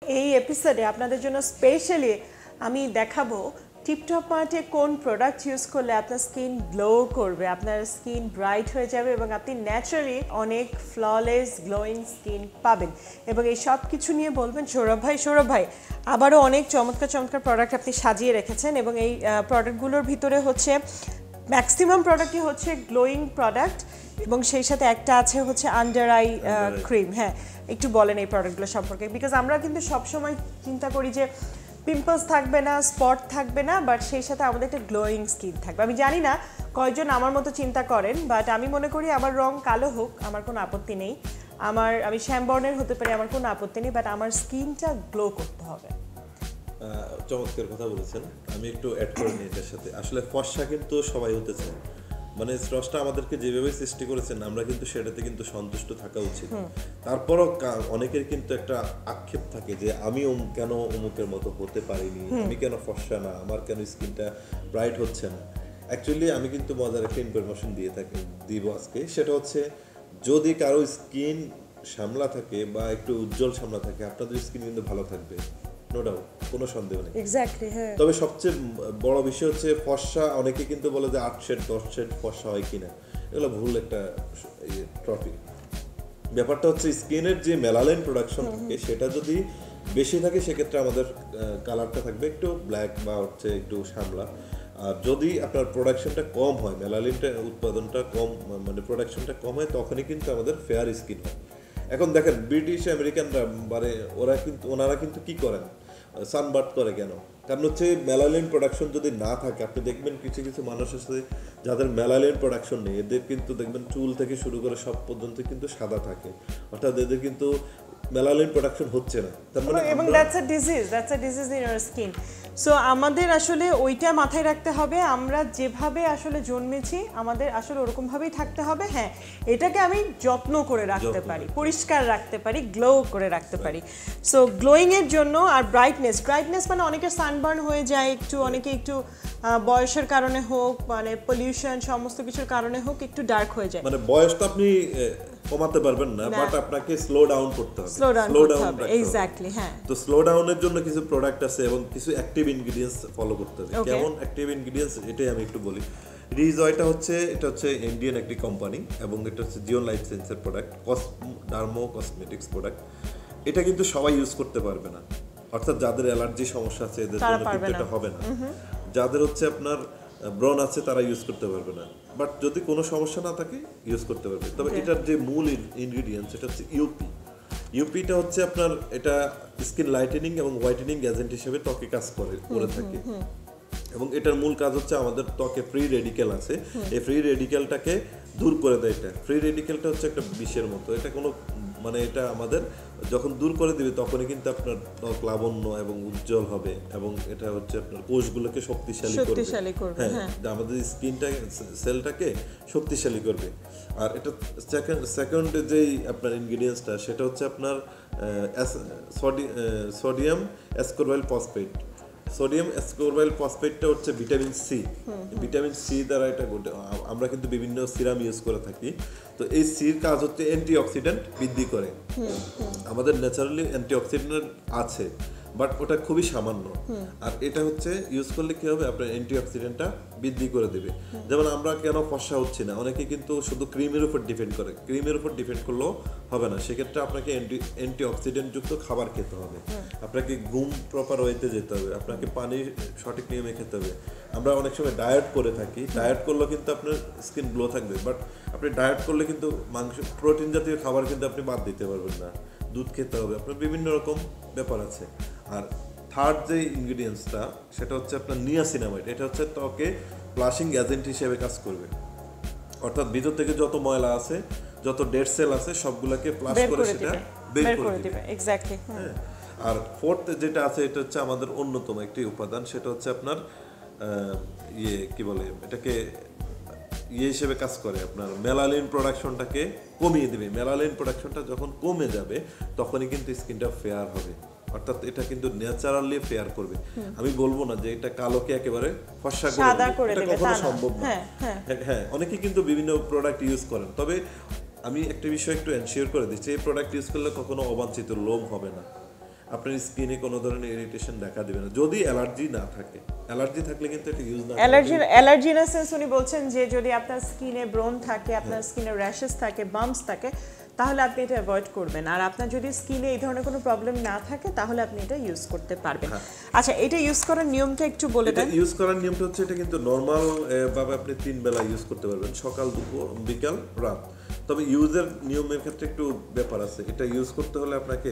এই এপিসোডে আপনাদের জন্য স্পেশালি আমি দেখাবো টিপটপ মার্টে কোন প্রোডাক্ট ইউজ করলে আপনার স্কিন গ্লো করবে, আপনার স্কিন ব্রাইট হয়ে যাবে এবং আপনি ন্যাচারালি অনেক ফ্ললেস গ্লোয়িং স্কিন পাবেন। এবং এই সব কিছু নিয়ে বলবেন সৌরভ ভাই আবারও অনেক চমৎকার চমৎকার প্রোডাক্ট আপনি সাজিয়ে রেখেছেন এবং এই প্রোডাক্টগুলোর ভিতরে হচ্ছে ম্যাক্সিমাম প্রোডাক্টই হচ্ছে গ্লোয়িং প্রোডাক্ট এবং সেই সাথে একটা আছে হচ্ছে আন্ডার আই ক্রিম। হ্যাঁ, একটু বলেন এই প্রোডাক্টগুলো সম্পর্কে, বিকজ আমরা কিন্তু সবসময় চিন্তা করি যে পিম্পলস থাকবে না, স্পট থাকবে না, বাট সেই সাথে আমাদের একটা গ্লোয়িং স্কিন থাকবে। আমি জানি না কয়জন আমার মতো চিন্তা করেন, বাট আমি মনে করি আমার রং কালো হোক আমার কোনো আপত্তি নেই, আমি শ্যামবর্ণের হতে পারি, আমার কোনো আপত্তি নেই, বাট আমার স্কিনটা গ্লো করতে হবে। চমৎকার কথা বলেছেন। আমি একটু অ্যাড করে নিই এটার সাথে। আসলে ফর্সা কিন্তু সবাই হতে চায়, মানে স্রষ্টা আমাদেরকে যেভাবে সৃষ্টি করেছেন আমরা কিন্তু সেটাতে কিন্তু সন্তুষ্ট থাকা উচিত। তারপরও অনেকের কিন্তু একটা আক্ষেপ থাকে যে আমি কেন অমুকের মতো হতে পারিনি, আমি কেন ফর্সা না, আমার কেন স্কিনটা ব্রাইট হচ্ছে না। অ্যাকচুয়ালি আমি কিন্তু মজার একটা ইনফরমেশন দিব আজকে। সেটা হচ্ছে যদি কারো স্কিন শ্যামলা থাকে বা একটু উজ্জ্বল শ্যামলা থাকে, আপনাদের স্কিন কিন্তু ভালো থাকবে, নো ডাউট, কোনো সন্দেহ নেই। এক্স্যাক্টলি, হ্যাঁ। তবে সবচেয়ে বড় বিষয় হচ্ছে ফর্সা। অনেকে কিন্তু বলে যে 8 শেড 10 শেড ফর্সা হয় কিনা, এগুলো ভুল একটা টপিক। ব্যাপারটা হচ্ছে স্কিনের যে মেলানিন প্রোডাকশন থাকে সেটা যদি বেশি থাকে সেক্ষেত্রে আমাদের কালারটা থাকবে একটু ব্ল্যাক বা হচ্ছে একটু শ্যামলা। আর যদি আপনার প্রোডাকশনটা কম হয়, মেলানিনটা উৎপাদনটা কম, মানে প্রোডাকশনটা কম হয়, তখনই কিন্তু আমাদের ফেয়ার স্কিন হয়। এখন দেখেন ব্রিটিশ আমেরিকানরা মানে ওনারা কিন্তু কি করেন, সানবার্থ করে কেন? কারণ হচ্ছে মেলানিন প্রোডাকশন যদি না থাকে, আপনি দেখবেন কিছু কিছু মানুষ আছে যাদের মেলানিন প্রোডাকশন নেই, এদের কিন্তু দেখবেন চুল থেকে শুরু করে সব পর্যন্ত কিন্তু সাদা থাকে, অর্থাৎ এদের কিন্তু মেলানিন প্রোডাকশন হচ্ছে না। তার মানে এবং that's a disease in your skin. So আমাদের আসলে ওইটা মাথায় রাখতে হবে, আমরা যেভাবে আসলে জন্মেছি আমাদের আসলে ওরকমভাবেই থাকতে হবে। হ্যাঁ, এটাকে আমি যত্ন করে রাখতে পারি, পরিষ্কার রাখতে পারি, গ্লো করে রাখতে পারি। সো গ্লোয়িংয়ের জন্য আর ব্রাইটনেস মানে অনেকের সানবার্ন হয়ে যায় একটু, অনেকে একটু বয়সের কারণে হোক, মানে পলিউশন সমস্ত কিছুর কারণে হোক একটু ডার্ক হয়ে যায়। মানে বয়সটা আপনি কমাতে পারবেন না, বাট আপনাকে স্লো ডাউন করতে হবে। Slow down, exactly. হ্যাঁ, তো স্লো ডাউনের জন্য কিছু প্রোডাক্ট আছে এবং কিছু অ্যাক্টিভ ইনগ্রেডিয়েন্টস ফলো করতে হবে। কেমন অ্যাক্টিভ ইনগ্রেডিয়েন্টস, এটাই আমি একটু বলি। রিজয়টা হচ্ছে, এটা হচ্ছে ইন্ডিয়ান একটি কোম্পানি এবং এটা হচ্ছে জিওন লাইফ সায়েন্সের প্রোডাক্ট, ডার্মো কসমেটিক্স প্রোডাক্ট। এটা কিন্তু সবাই ইউজ করতে পারবে না, অর্থাৎ যাদের অ্যালার্জি সমস্যা আছে এদের জন্য কিন্তু এটা হবে না। যাদের হচ্ছে আপনার ব্রণ আছে তারা ইউজ করতে পারবে না, বাট যদি কোনো সমস্যা না থাকে ইউজ করতে পারবে। তবে এটার যে মূল ইনগ্রেডিয়েন্টস এটা হচ্ছে ইউপিটা হচ্ছে আপনার, এটা স্কিন লাইটেনিং এবং হোয়াইটেনিং এজেন্ট হিসেবে ত্বকে কাজ করে থাকে এবং এটার মূল কাজ হচ্ছে আমাদের ত্বকে ফ্রি রেডিক্যাল আছে, এই ফ্রি রেডিক্যালটাকে দূর করে দেয়। এটা ফ্রি রেডিক্যালটা হচ্ছে একটা বিষের মতো, এটা কোনো মানে এটা আমাদের যখন দূর করে দিবে তখনই কিন্তু আপনার ত্বক লাবণ্য এবং উজ্জ্বল হবে এবং এটা হচ্ছে আপনার কোষগুলোকে শক্তিশালী করবে। হ্যাঁ, আমাদের স্কিনটা সেলটাকে শক্তিশালী করবে। আর এটা সেকেন্ড যেই আপনার ইনগ্রেডিয়েন্টসটা সেটা হচ্ছে আপনার sodium ascorbyl phosphate. Sodium ascorbyl ফসফেটটা হচ্ছে ভিটামিন সি দ্বারা এটা আমরা কিন্তু বিভিন্ন সিরাম ইউজ করে থাকি। তো এই সির কাজ হচ্ছে অ্যান্টিঅক্সিডেন্ট বৃদ্ধি করে। আমাদের ন্যাচারালি অ্যান্টিঅক্সিডেন্ট আছে, বাট ওটা খুবই সামান্য। আর এটা হচ্ছে ইউজ করলে কি হবে, আপনার অ্যান্টিঅক্সিডেন্টটা বৃদ্ধি করে দেবে। যেমন আমরা কেন ফর্সা হচ্ছি না, অনেকে কিন্তু শুধু ক্রিমের উপর ডিপেন্ড করে, ক্রিমের উপর ডিপেন্ড করলেও হবে না। সেক্ষেত্রে আপনাকে অ্যান্টিঅক্সিডেন্ট যুক্ত খাবার খেতে হবে, আপনাকে ঘুম প্রপার ওয়েতে যেতে হবে, আপনাকে পানি সঠিক নিয়মে খেতে হবে। আমরা অনেক সময় ডায়েট করে থাকি, ডায়েট করলেও কিন্তু আপনার স্কিন গ্লো থাকবে, বাট আপনি ডায়েট করলে কিন্তু মাংস প্রোটিন জাতীয় খাবার কিন্তু আপনি বাদ দিতে পারবেন না, দুধ খেতে হবে, আপনার বিভিন্ন রকম ব্যাপার আছে। আর থার্ড যে ইনগ্রেডিয়েন্টসটা সেটা হচ্ছে আপনার নিয়াসিনামাইড। এটা হচ্ছে ত্বকে ফ্লাশিং এজেন্ট হিসেবে কাজ করবে, অর্থাৎ ভিতর থেকে যত ময়লা আছে, যত ডেড সেল আছে সবগুলোকে ফ্লাশ করে সেটা বের করে দিবে। এক্স্যাক্টলি। আর ফোর্থ যেটা আছে এটা হচ্ছে আমাদের অন্যতম একটি উপাদান, সেটা হচ্ছে আপনার কি বলে এটাকে হিসেবে কাজ করে, আপনার মেলানিন প্রোডাকশনটাকে কমিয়ে দেবে। মেলানিন প্রোডাকশনটা যখন কমে যাবে তখনই কিন্তু স্কিনটা ফেয়ার হবে, অর্থাৎ এটা কিন্তু ন্যাচারালি ফেয়ার করবে। আমি বলবো না যে এটা কালোকে একেবারে ফর্সা করে দেবে, এটা কখনো সম্ভব না। হ্যাঁ, অনেকে কিন্তু বিভিন্ন প্রোডাক্ট ইউজ করেন, তবে আমি একটা বিষয় একটু এনশিওর করে দিচ্ছি, এই প্রোডাক্ট ইউজ করলে কখনো অবাঞ্ছিত লোম হবে না। আপনার স্কিনে কোনো ধরনের ইরিটেশন দেখা দিবে না যদি অ্যালার্জি না থাকে। অ্যালার্জি থাকলে কিন্তু এটা ইউজ না অ্যালার্জি ইন সেন্স উনি বলছেন যে যদি আপনার স্কিনে ব্রণ থাকে, আপনার স্কিনে র্যাশেস থাকে, বাম্পস থাকে, তাহলে আপনি এটা অ্যাভয়েড করবেন। আর আপনার যদি স্কিনে এই ধরনের কোনো প্রবলেম না থাকে তাহলে আপনি এটা ইউজ করতে পারবেন। আচ্ছা, এটা ইউজ করার নিয়মটা একটু বলে দেন। ইউজ করার নিয়মটা হচ্ছে এটা কিন্তু নরমাল ভাবে আপনি 3 বেলা ইউজ করতে পারবেন, সকাল, দুপুর, বিকাল, রাত। তবে ইউজের নিয়মের ক্ষেত্রে একটু ব্যাপার আছে। এটা ইউজ করতে হলে আপনাকে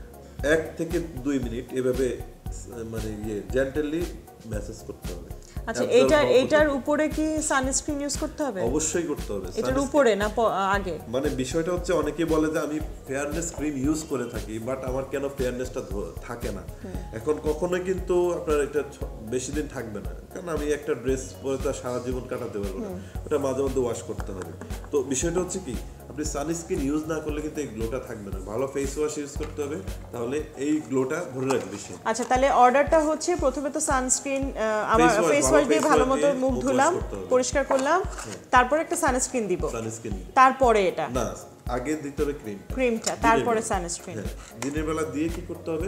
1 থেকে 2 মিনিট এভাবে মানে জেন্টালি ম্যাসেজ করতে হবে। আচ্ছা, এটার উপরে কি সানস্ক্রিন ইউজ করতে হবে? অবশ্যই করতে হবে। এটার উপরে না আগে? মানে বিষয়টা হচ্ছে অনেকেই বলে যে আমি ফেয়ারনেস ক্রিম ইউজ করে থাকি, বাট আমার কেন ফেয়ারনেসটা থাকে না। এখন কখনোই কিন্তু আপনার এটা বেশি দিন থাকবে না, কারণ আমি একটা ড্রেস পরে তো সারা জীবন কাটাতে পারবো না, ওটা মাঝে মধ্যে ওয়াশ করতে হবে। তো বিষয়টা হচ্ছে কি, আপনি সানস্ক্রিন ইউজ না করলে কিন্তু এই গ্লোটা থাকবে না। ভালো ফেস ওয়াশ ইউজ করতে হবে, তাহলে এই গ্লোটা ধরে রাখবে সে। আচ্ছা, তাহলে অর্ডারটা হচ্ছে প্রথমে তো সানস্ক্রিন, আমার ফেস ওয়াশ দিয়ে ভালো মতো মুখ ধুলাম, পরিষ্কার করলাম, তারপর একটা সানস্ক্রিন দিব, তারপরে এটা না, আগে দিতে হবে ক্রিমটা, তারপরে সানস্ক্রিন। দিনের বেলা দিয়ে কি করতে হবে,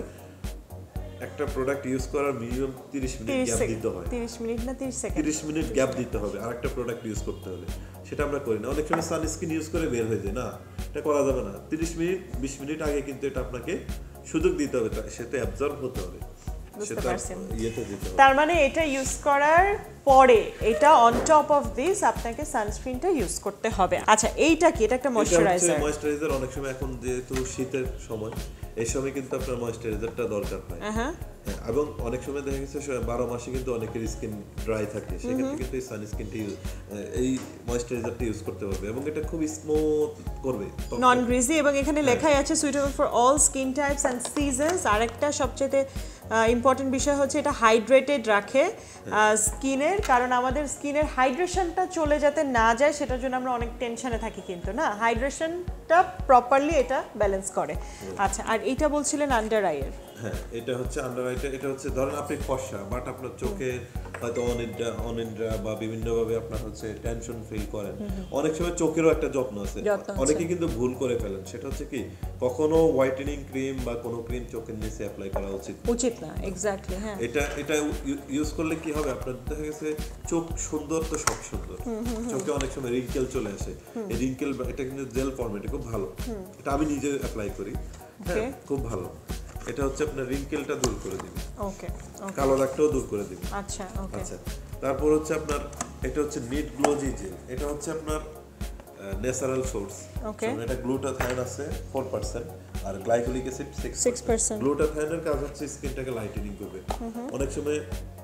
একটা প্রোডাক্ট ইউজ করার মিনিমাম 30 মিনিট গ্যাপ দিতে হয়। 30 মিনিট না 30 সেকেন্ড, 30 মিনিট গ্যাপ দিতে হবে আরেকটা প্রোডাক্ট ইউজ করতে হলে। সেটা আমরা করি না, অনেক সময় সানস্ক্রিন ইউজ করে বের হয়ে যায়। না, এটা করা যাবে না। 30 মিনিট 20 মিনিট আগে কিন্তু এটা আপনাকে সুযোগ দিতে হবে, সেটা অ্যাবজর্ব হতে হবে, সেটা ইয়েতে দিতে হবে। তার মানে এটা ইউজ করার পরে এটা অন টপ অফ দিস আপনাকে সানস্ক্রিনটা ইউজ করতে হবে। আচ্ছা, এইটা কি? এটা একটা ময়শ্চারাইজার। ময়শ্চারাইজার অনেক সময় এখন যেহেতু শীতের সময়, এই সময় কিন্তু আপনার ময়শ্চারাইজারটা দরকার হয়। হ্যাঁ, এবং অনেক সময় দেখা গেছে 12 মাসে কিন্তু অনেকের স্কিন ড্রাই থাকে, সেক্ষেত্রে কিন্তু এই সানস্ক্রিনটা এই ময়শ্চারাইজারটা ইউজ করতে পারবে এবং এটা খুব স্মুথ করবে, নন গ্রিজি, এবং এখানে লেখাই আছে suitable for all skin types and seasons. আরেকটা সবচেয়ে ইম্পর্টেন্ট বিষয় হচ্ছে এটা হাইড্রেটেড রাখে স্কিনের, কারণ আমাদের স্কিনের হাইড্রেশনটা চলে যাতে না যায় সেটার জন্য আমরা অনেক টেনশনে থাকি, কিন্তু না, হাইড্রেশনটা প্রপারলি এটা ব্যালেন্স করে। আচ্ছা, আর এইটা বলছিলেন আন্ডার আইয়ের। হ্যাঁ, এটা হচ্ছে আন্ডার আইটা। এটা হচ্ছে ধরেন আপনি ফর্সা, বাট আপনার চোখে হয়তো অনিদ্রা বা বিভিন্নভাবে আপনার হচ্ছে টেনশন ফিল করেন। অনেক সময় চোখেরও একটা যত্ন আছে, অনেকে কিন্তু ভুল করে ফেলেন। সেটা হচ্ছে কি, কখনো হোয়াইটেনিং ক্রিম বা কোনো ক্রিম চোখের নিচে অ্যাপ্লাই করা উচিত না। এক্স্যাক্টলি, হ্যাঁ। এটা ইউজ করলে কি হবে, আপনার দেখা গেছে চোখ সুন্দর তো সব সুন্দর, চোখে অনেক সময় রিঙ্কেল চলে আসে। এই রিঙ্কেল, এটা কিন্তু জেল ফর্মেটে খুব ভালো, এটা আমি নিজে অ্যাপ্লাই করি, হ্যাঁ, খুব ভালো। এটা হচ্ছে আপনার রিঙ্কেলটা দূর করে দিবে, ওকে, কালো দাগটাও দূর করে দিবে। আচ্ছা, ওকে। আচ্ছা, তারপর হচ্ছে আপনার এটা হচ্ছে নিট গ্লোজি জেল। এটা হচ্ছে আপনার ন্যাচারাল সোর্স। ওকে, এটা গ্লুটাথায়োন আছে 4% আর গ্লাইকোলিক অ্যাসিড 6%। গ্লুটাথায়োনের কাজ হচ্ছে স্কিনটাকে লাইটেনিং করবে। অনেক সময়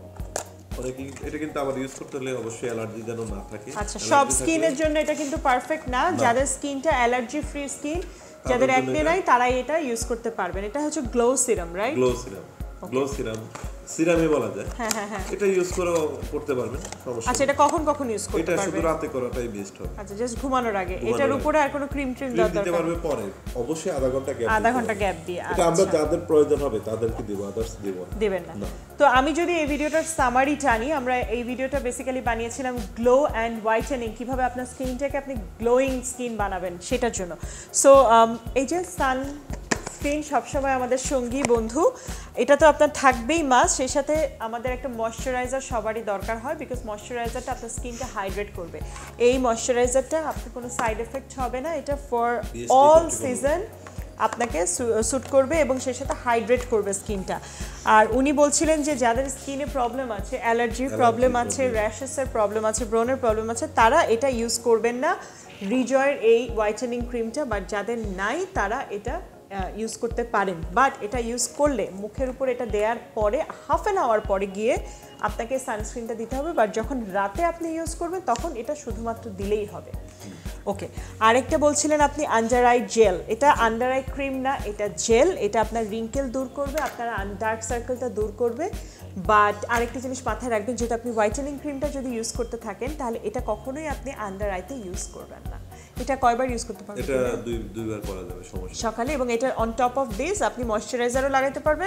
এটা কিন্তু আবার ইউজ করতে হলে অবশ্যই অ্যালার্জি যেন না থাকে। আচ্ছা, সব স্কিনের জন্য এটা কিন্তু পারফেক্ট না। যাদের স্কিনটা অ্যালার্জি ফ্রি স্কিন, যাদের একনে নাই, তারাই এটা ইউজ করতে পারবেন। এটা হচ্ছে গ্লো সিরাম, রাইট? গ্লো সিরামই বলা যায়। হ্যাঁ, এটা ইউজ করতে পারবেন, সমস্যা। আচ্ছা, এটা কখন ইউজ করতে পারবেন? এটা শুধু রাতে করাটাই বেস্ট হবে। আচ্ছা, জাস্ট ঘুমানোর আগে। এটার উপরে আর কোনো ক্রিম দেওয়ার দিতে পারবে পরে, অবশ্যই আধা ঘন্টা গ্যাপ দিয়ে। এটা আমরা যাদের প্রয়োজন হবে তাদেরকে দেব, আদার্স দেবেন না। তো আমি যদি এই ভিডিওটার সামারি টানি, আমরা এই ভিডিওটা বেসিক্যালি বানিয়েছিলাম গ্লো অ্যান্ড হোয়াইটেনিং, কিভাবে আপনার স্কিনটাকে আপনি গ্লোয়িং স্কিন বানাবেন সেটার জন্য। সো এই যে সানস্ক্রিন সবসময় আমাদের সঙ্গী বন্ধু, এটা তো আপনার থাকবেই মাস্ট। সেই সাথে আমাদের একটা ময়শ্চারাইজার সবারই দরকার হয়, বিকজ ময়শ্চারাইজারটা আপনার স্কিনটা হাইড্রেট করবে। এই ময়শ্চারাইজারটা আপনার কোনো সাইড এফেক্ট হবে না, এটা ফর অল সিজন আপনাকে স্যুট করবে এবং সেই সাথে হাইড্রেট করবে স্কিনটা। আর উনি বলছিলেন যে যাদের স্কিনে প্রবলেম আছে, অ্যালার্জির প্রবলেম আছে, র্যাশেসের প্রবলেম আছে, ব্রনের প্রবলেম আছে, তারা এটা ইউজ করবেন না, রিজয়ের এই হোয়াইটেনিং ক্রিমটা। বাট যাদের নাই তারা এটা ইউজ করতে পারেন। বাট এটা ইউজ করলে মুখের উপর এটা দেওয়ার পরে হাফ অ্যান আওয়ার পরে গিয়ে আপনাকে সানস্ক্রিনটা দিতে হবে। বাট যখন রাতে আপনি ইউজ করবেন তখন এটা শুধুমাত্র দিলেই হবে। ওকে, আরেকটা বলছিলেন আপনি আন্ডার আই জেল। এটা আন্ডার আই ক্রিম না, এটা জেল। এটা আপনার রিঙ্কেল দূর করবে, আপনার ডার্ক সার্কেলটা দূর করবে। বাট আরেকটা জিনিস মাথায় রাখবেন, যেহেতু আপনি হোয়াইটেনিং ক্রিমটা যদি ইউজ করতে থাকেন তাহলে এটা কখনোই আপনি আন্ডার আইতে ইউজ করবেন না। এটা কয়বার ইউজ করতে পারবেন? এটা দুইবার করা যাবে, সমস্যা। সকালে, এবং এটা অন টপ অফ দিস আপনি ময়শ্চারাইজারও লাগাতে পারবেন,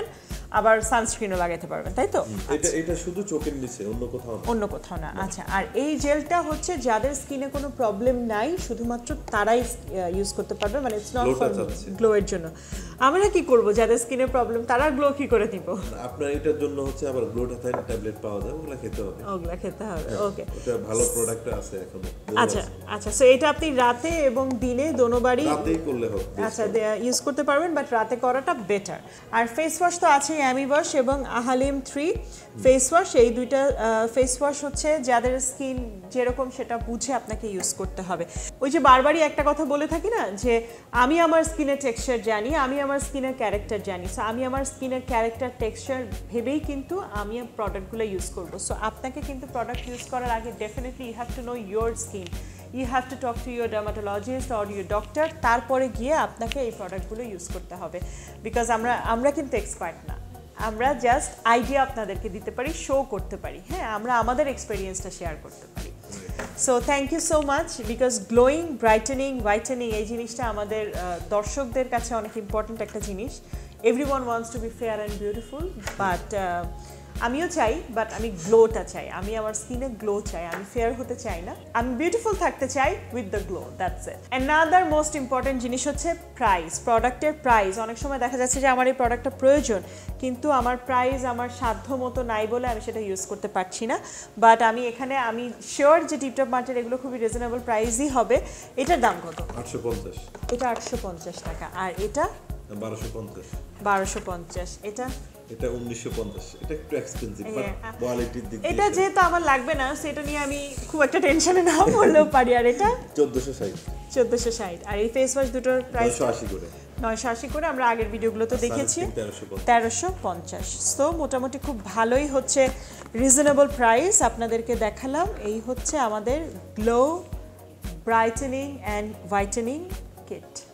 আবার সানস্ক্রিনও লাগাতে পারবেন, তাই তো? এটা শুধু চোখের নিচে, অন্য কোথাও না। আচ্ছা, আর এই জেলটা হচ্ছে যাদের স্কিনে কোনো প্রবলেম নাই শুধুমাত্র তারাই ইউজ করতে পারবে, মানে ইটস নট ফর গ্লো এর জন্য। আমরা কি করব যাদের স্কিনে প্রবলেম, তারা গ্লো কি করে দিব? আপনার এটার জন্য হচ্ছে আবার গ্লোটাথাইন ট্যাবলেট পাওয়া যায়, ওগুলা খেতে হবে। ওকে, এটা ভালো প্রোডাক্ট আছে এখন। আচ্ছা, সো এটা আপনি রাতে এবং দিনে দোনোবারই রাতেই করলে হবে। আচ্ছা, ইউজ করতে পারবেন, বাট রাতে করাটা বেটার। আর ফেস ওয়াশ তো আছে, অ্যামি ওয়াশ এবং আহালিম 3 ফেস ওয়াশ। এই দুইটা ফেস ওয়াশ হচ্ছে যাদের স্কিন যেরকম সেটা বুঝে আপনাকে ইউজ করতে হবে। ওই যে বারবারই একটা কথা বলে থাকি না, যে আমি আমার স্কিনের টেক্সচার জানি, আমি আমার স্কিনের ক্যারেক্টার জানি। সো আমি আমার স্কিনের ক্যারেক্টার টেক্সচার ভেবেই কিন্তু আমি প্রোডাক্টগুলো ইউজ করব। সো আপনাকে কিন্তু প্রোডাক্ট ইউজ করার আগে definitely you have to know your skin, you have to talk to your dermatologist or your doctor, তারপরে গিয়ে আপনাকে এই প্রোডাক্টগুলো ইউজ করতে হবে। বিকজ আমরা কিন্তু এক্সপার্ট না, আমরা জাস্ট আইডিয়া আপনাদেরকে দিতে পারি, শো করতে পারি, হ্যাঁ, আমরা আমাদের এক্সপিরিয়েন্সটা শেয়ার করতে পারি। So thank you so much, because glowing, brightening, whitening এই জিনিসটা আমাদের দর্শকদের কাছে অনেক ইম্পর্ট্যান্ট একটা জিনিস। Everyone wants to be fair and beautiful, but আমিও চাই, বাট আমি গ্লোটা চাই, আমি আমার স্কিনে গ্লো চাই, আমি ফেয়ার হতে চাই না, আমি বিউটিফুল থাকতে চাই with the glow, that's it. Another most important জিনিস হচ্ছে প্রাইস, প্রোডাক্টের প্রাইস। অনেক সময় দেখা যাচ্ছে যে আমার এই প্রোডাক্টটা প্রয়োজন, কিন্তু আমার প্রাইস আমার সাধ্য মতো নাই বলে আমি সেটা ইউজ করতে পারছি না। বাট আমি শিওর যে টিপটপ মার্টের এগুলো খুবই রিজনেবল প্রাইসই হবে। এটার দাম কত? 850। এটা 850 টাকা। আর এটা 1250। 1250। এটা 1950। এটা একটু এক্সপেন্সিভ, বাট কোয়ালিটির দিক দিয়ে এটা যেহেতু আমার লাগবে না, সেটা নিয়ে আমি খুব একটা টেনশনে না বললেও পারি। আর এটা 1460। আর এই ফেস ওয়াশ দুটোর প্রাইস 980 করে। আমরা আগের ভিডিওগুলোতে দেখেছি 1350। সো মোটামুটি খুব ভালোই হচ্ছে, রিজনেবল প্রাইস আপনাদেরকে দেখালাম। এই হচ্ছে আমাদের glow brightening and whitening kit.